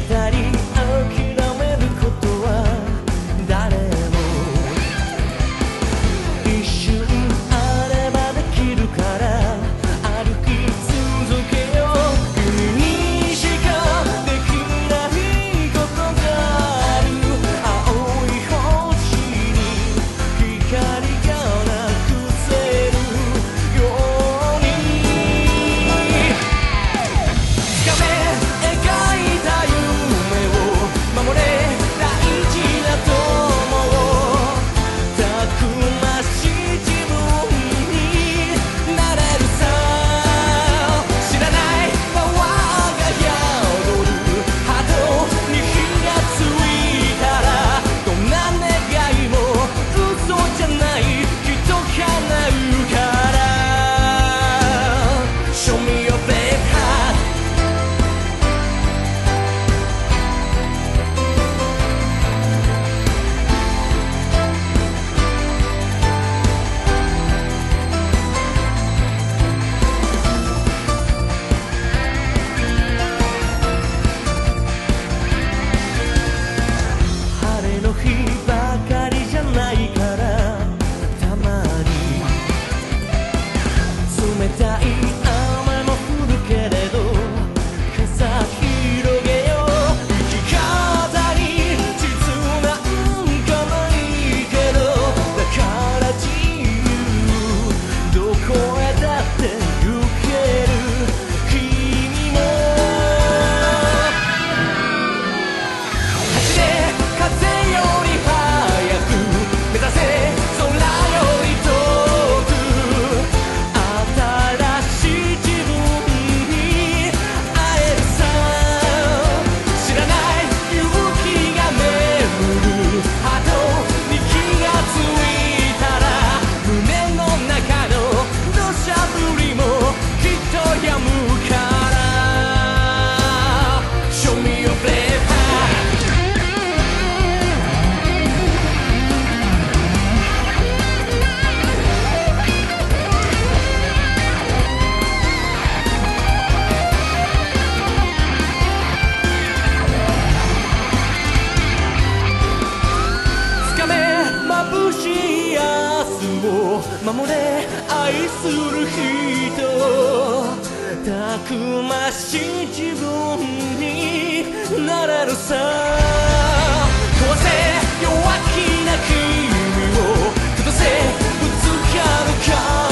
たり諦めることは誰も一瞬あればできるから歩き続けよう。君にしかできないことがある。青い星に光がなくせるようにつかめ描いた夢を守れ大事な友をたくましい自分になれるさ。知らないパワーが宿る波動に火がついたらどんな願いも嘘じゃないきっと叶うから Show me your brave heart。晴れの日ばかりじゃないからたまに冷たい雨も降るけれど傘広げよう。生き方に実なんかないけどだから自由どこへだって行ける君も走れ風より速く目指せ空より遠く新しい自分に会えるさ。知らない勇気が巡る波動に気がついたら胸の中の土砂降りもきっと止むから Show me your brave heart。つかめ眩しい明日を守れ愛する人たくましい自分になれるさ。壊せ弱気な君を崩せぶつかるか